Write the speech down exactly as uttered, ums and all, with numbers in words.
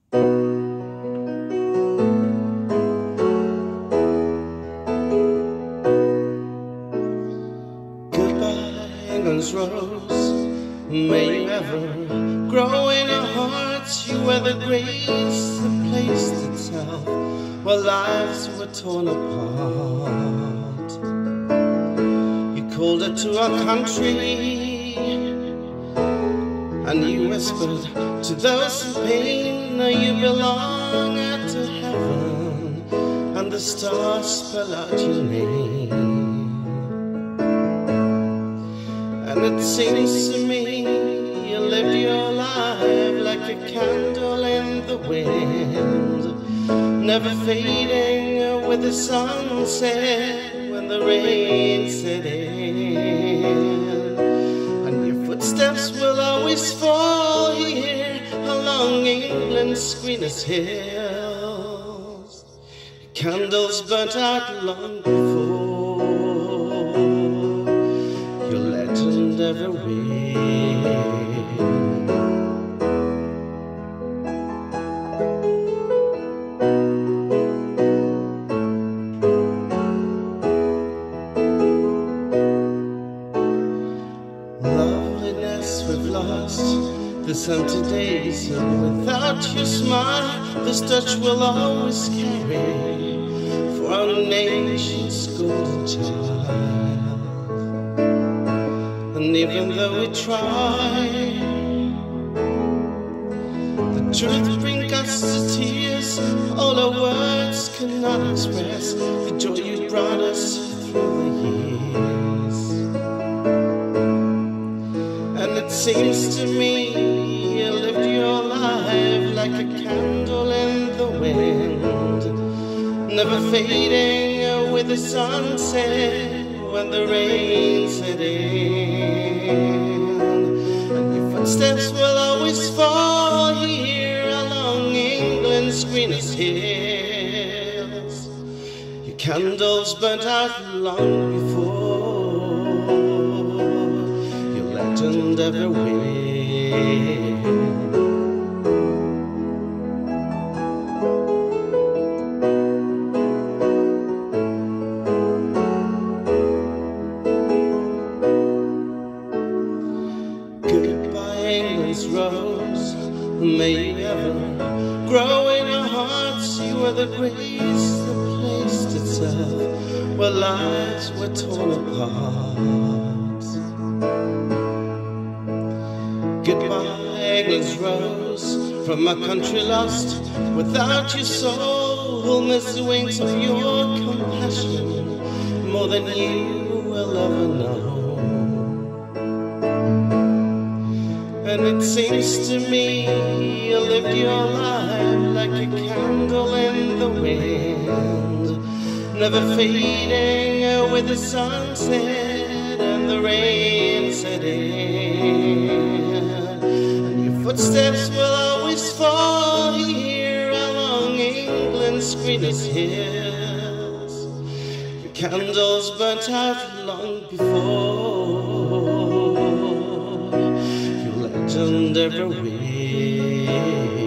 Goodbye, England's rose. May you ever grow in our hearts. You were the grace that placed itself while lives were torn apart. You called it to our country, and you whispered to those in pain, now you belong to heaven, and the stars spell out your name. And it seems to me you lived your life like a candle in the wind, never fading with the sunset when the rain set in. And your footsteps will always fall here along England's greenest hills. Candles burnt out long before your legend ever will. Loveliness we've lost, this empty days, and without your smile, this touch will always carry for our nation's golden child. And even though we try, the truth brings us to tears. All our words cannot express the joy you brought us through the years. And it seems to me you lived your life like a candle in the wind, never fading with the sunset when the rain set in. And your footsteps will always fall here along England's greenest hills. Your candles burnt out long before your legend ever will. England's rose, may you ever grow in our hearts. You were the grace that placed itself where lives were torn apart. Goodbye, England's rose, from a country lost without your soul. We'll miss the wings of your compassion more than you will ever know. And it seems to me you lived your life like a candle in the wind, never fading with the sunset and the rain set in. And your footsteps will always fall here along England's greenest hills. Your candles burnt out long before legend ever will.